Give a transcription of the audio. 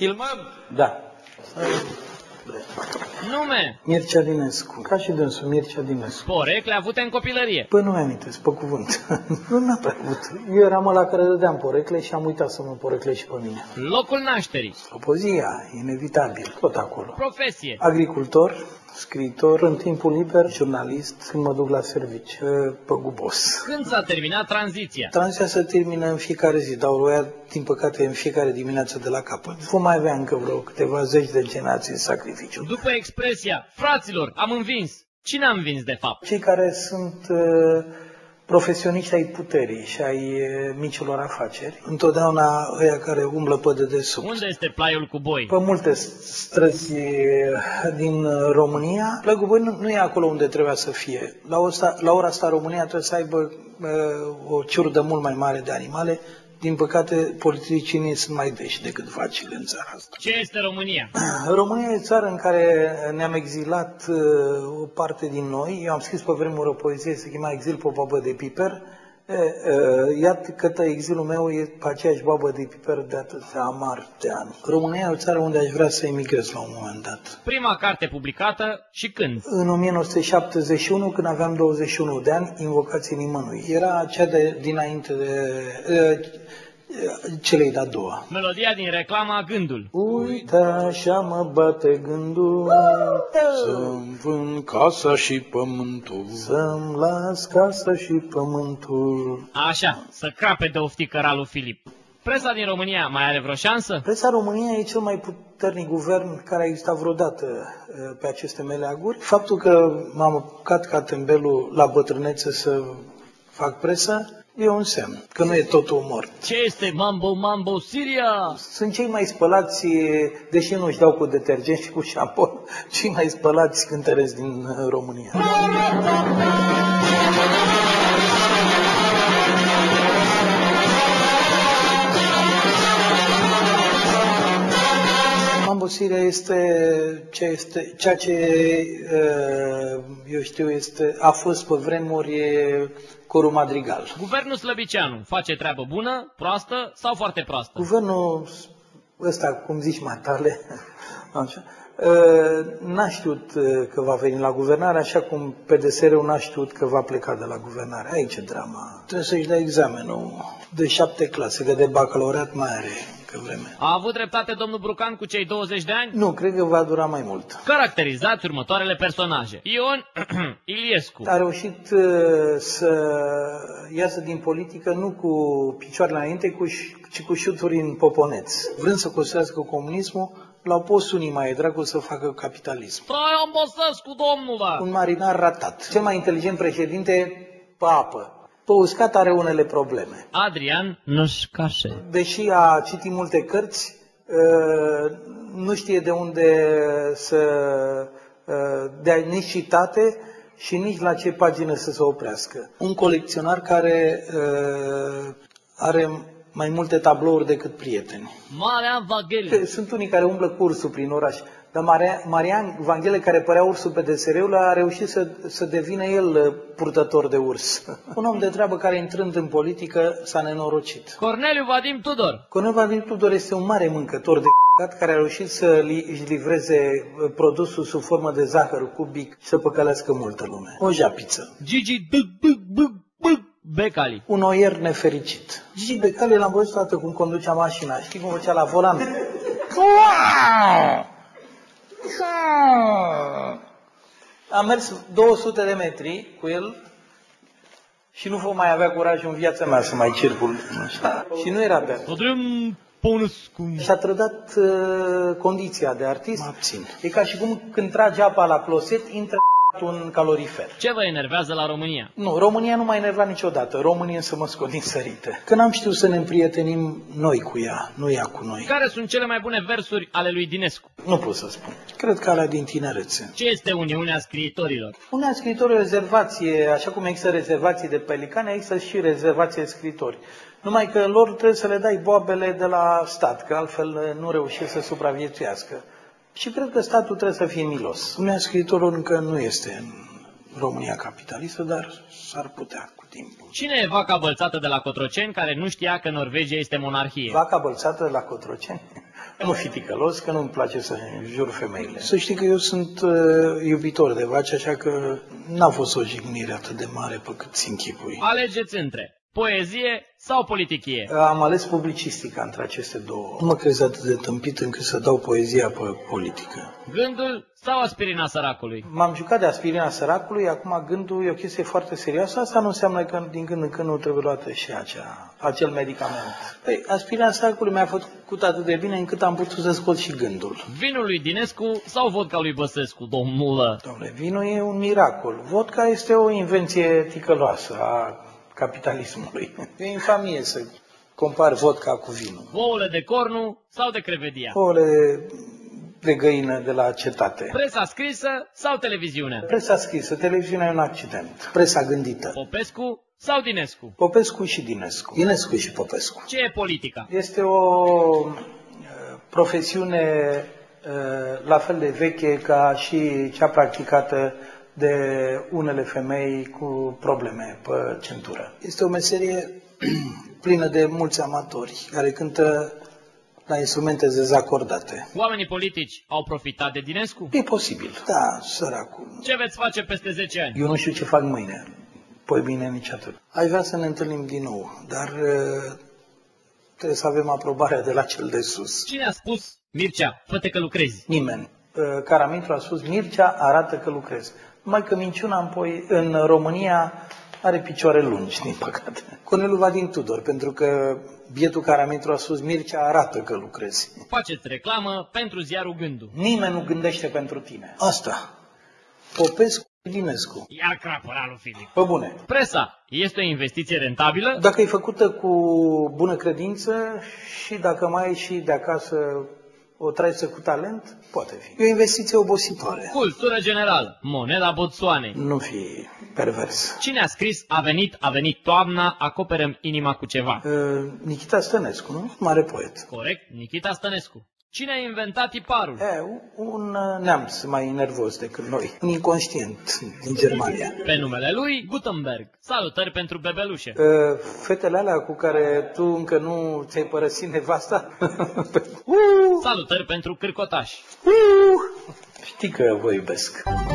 Filmăm? Da. Nume? Mircea Dinescu. Ca și dânsul, Mircea Dinescu. Porecle avute în copilărie? Păi nu mi-amintesc, pe cuvânt. Nu prea avut. Eu eram ăla care dădeam porecle și am uitat să mă porecle și pe mine. Locul nașterii? Slobozia, inevitabil, tot acolo. Profesie? Agricultor, scriitor, în timpul liber, jurnalist, când mă duc la servici, păgubos. Când s-a terminat tranziția? Tranziția se termină în fiecare zi, dar o ia, din păcate, în fiecare dimineață de la capăt. Vom mai avea încă vreo câteva zeci de generații în sacrificiu. După expresia, fraților, am învins, cine a învins de fapt? Cei care sunt profesioniști ai puterii și ai micilor afaceri, întotdeauna ăia care umblă pe dedesubt. Unde este plaiul cu boi? Pe multe străzi din România, plaiul cu boi nu e acolo unde trebuia să fie. La ora asta România trebuie să aibă o ciurdă mult mai mare de animale. Din păcate, politicienii sunt mai deși decât vacile în țara asta. Ce este România? România e țară în care ne-am exilat o parte din noi. Eu am scris pe vremuri o poezie, se chema Exil pe o babă de piper. Iată că exilul meu e pe aceeași babă de piper de atâția amar de ani. România e o țară unde aș vrea să emigrez la un moment dat. Prima carte publicată și când? În 1971, când aveam 21 de ani, Invocații nimănui. Era cea de dinainte de celei de-a doua. Melodia din reclama Gândul. Uite așa mă bate gândul, să-mi vând casa și pământul, să-mi las casa și pământul. Așa, să crape de oftică ralul Filip. Presa din România mai are vreo șansă? Presa România e cel mai puternic guvern care a existat vreodată pe aceste meleaguri. Faptul că m-am apucat ca tembelul la bătrânețe să fac presă e un semn, că nu e totul umor. Ce este Mambo Mambo Siria? Sunt cei mai spălați, deși nu își dau cu detergent și cu șampon, cei mai spălați cântăreți din România. Mambo Siria este ceea ce eu știu, a fost pe vremuri Coru Madrigal. Guvernul Slăbicianu face treabă bună, proastă sau foarte proastă? Guvernul ăsta, cum zici matale, n-a știut că va veni la guvernare, așa cum PDSR-ul n-a știut că va pleca de la guvernare. Aici e drama. Trebuie să-și dea examenul de 7 clase, că de bacalaureat mai are încă vreme. A avut dreptate domnul Brucan cu cei 20 de ani? Nu, cred că va dura mai mult. Caracterizați următoarele personaje. Ion Iliescu. A reușit să iasă din politică nu cu picioarele înainte, ci cu șuturi în poponeț. Vrând să construiască comunismul, l-au pus unii mai dracu să facă capitalism. Traian Băsescu, domnule! Un marinar ratat. Cel mai inteligent președinte pe apă. Pe uscat are unele probleme. Adrian Nășcașe. Deși a citit multe cărți, nu știe de unde să dea nici citate și nici la ce pagină să se oprească. Un colecționar care are mai multe tablouri decât prieteni. Marian Vaghele. Sunt unii care umblă cu ursul prin oraș, dar Marian Vaghele, care părea ursul pe DSR-ul, a reușit să devină el purtător de urs. Un om de treabă care, intrând în politică, s-a nenorocit. Corneliu Vadim Tudor. Corneliu Vadim Tudor este un mare mâncător de care a reușit să își livreze produsul sub formă de zahăr cubic și să păcălească multă lume. O japiță. Gigi Becali. Un oier nefericit. Gigi Becali l-am văzut toată cum conducea mașina. Știi cum făcea la volan? Am mers 200 de metri cu el și nu vom mai avea curajul în viața mea să mai circul. Și nu era beat. Și-a trădat condiția de artist. Mă abțin. E ca și cum când tragi apa la closet, intră un calorifer. Ce vă enervează la România? Nu, România nu m-a enervat niciodată. România însă mă scot din sărite. Că n-am știut să ne împrietenim noi cu ea, nu ea cu noi. Care sunt cele mai bune versuri ale lui Dinescu? Nu pot să spun. Cred că alea din tinerețe. Ce este Uniunea Scriitorilor? Uniunea Scriitorilor e rezervație, așa cum există rezervații de pelicani, există și rezervație de scriitori. Numai că lor trebuie să le dai boabele de la stat, că altfel nu reușesc să supraviețuiască. Și cred că statul trebuie să fie milos. Uniunea Scriitorilor încă nu este în România capitalistă, dar s-ar putea cu timpul. Cine e vaca bălțată de la Cotroceni care nu știa că Norvegia este monarhie? Vaca bălțată de la Cotroceni? Nu fi ticălos, că nu-mi place să înjur femeile. Să știi că eu sunt iubitor de vaci, așa că n-a fost o jignire atât de mare pe cât ți închipui. Alegeți între poezie sau politichie. Am ales publicistica între aceste două. Nu mă crezi atât de tâmpit încât să dau poezia pe politică. Gândul sau aspirina săracului? M-am jucat de aspirina săracului, acum gândul e o chestie foarte serioasă. Asta nu înseamnă că din când în când nu trebuie luată și acel medicament. Păi, aspirina săracului mi-a făcut atât de bine încât am putut să scot și gândul. Vinul lui Dinescu sau vodka lui Băsescu, domnule? Dom'le, vinul e un miracol. Vodka este o invenție ticăloasă a capitalismului. E infamie să compari vodka cu vinul. Ouăle de cornu sau de crevedia? Ouăle de găină de la cetate. Presa scrisă sau televiziune? Presa scrisă, televiziunea e un accident. Presa gândită. Popescu sau Dinescu? Popescu și Dinescu. Dinescu și Popescu. Ce e politica? Este o profesiune la fel de veche ca și cea practicată de unele femei cu probleme pe centură. Este o meserie plină de mulți amatori care cântă la instrumente dezacordate. Oamenii politici au profitat de Dinescu? E posibil. Da, săracul. Ce veți face peste 10 ani? Eu nu știu ce fac mâine. Păi bine, nici atât. Aș vrea să ne întâlnim din nou, dar trebuie să avem aprobarea de la cel de sus. Cine a spus, Mircea, fă-te că lucrezi? Nimeni. Caramitru a spus, Mircea arată că lucrezi. Numai că minciuna în România are picioare lungi, din păcate. Corneliu Vadim Tudor, pentru că bietul Caramitru a spus, Mircea arată că lucrezi. Faceți reclamă pentru ziarul Gândul. Nimeni nu gândește pentru tine. Asta. Popescu, Dinescu. Iar crapăra lui Filip. Pe bune. Presa este o investiție rentabilă? Dacă e făcută cu bună credință și dacă mai ai și de acasă o traiță cu talent, poate fi. E o investiție obositoare. Cultură generală. Moneda Botsuanei. Nu fi pervers. Cine a scris a venit toamna, acoperăm inima cu ceva? Nikita Stănescu, nu? Mare poet. Corect, Nikita Stănescu. Cine a inventat tiparul? Un neamț mai nervos decât noi. Un inconștient din Germania. Pe numele lui, Gutenberg. Salutări pentru bebelușe. Fetele alea cu care tu încă nu ți-ai părăsit nevasta? Salutări pentru cârcotași. Știi că vă iubesc.